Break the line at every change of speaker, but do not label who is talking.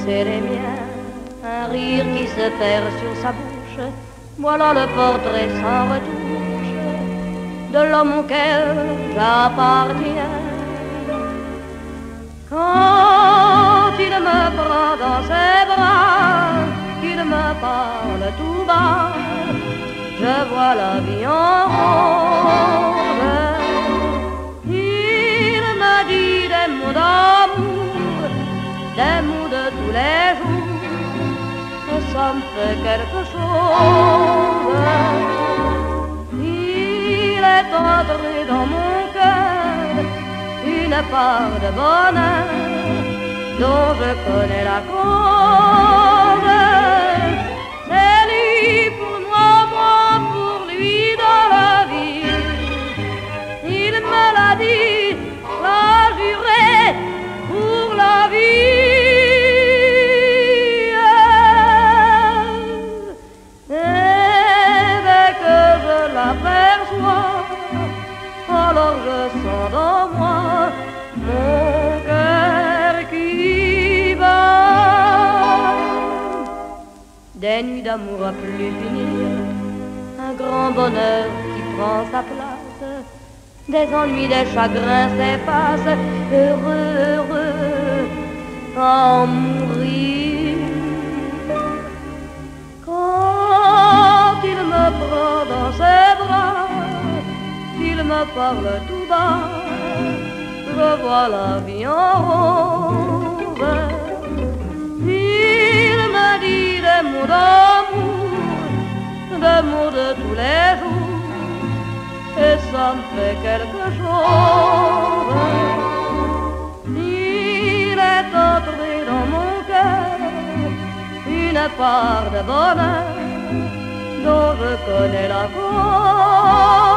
c'est les miens, un rire qui se perd sur sa bouche. Voilà le portrait sans retouche de l'homme auquel j'appartiens. Quand il me prend dans ses bras, qu'il me parle tout bas, je vois la vie en rose. Il me dit des mots d'amour, des mots de tous les jours, et ça me fait quelque chose. Il est entré dans mon cœur une part de bonheur dont je connais la cause. C'est lui pour moi, moi pour lui dans la vie. Il me l'a dit, l'a juré pour la vie. Et dès que je l'aperçois, alors je sens dans moi mon cœur qui bat. Des nuits d'amour à plus finir, un grand bonheur qui prend sa place, des ennuis, des chagrins s'effacent, heureux, heureux, à en mourir. Quand il me prend dans ses bras, il me parle tout bas, je vois la vie en rose. Il me dit des mots d'amour, des mots de tous les jours, et ça me fait quelque chose. Il est entré dans mon cœur une part de bonheur dont je connais la cause.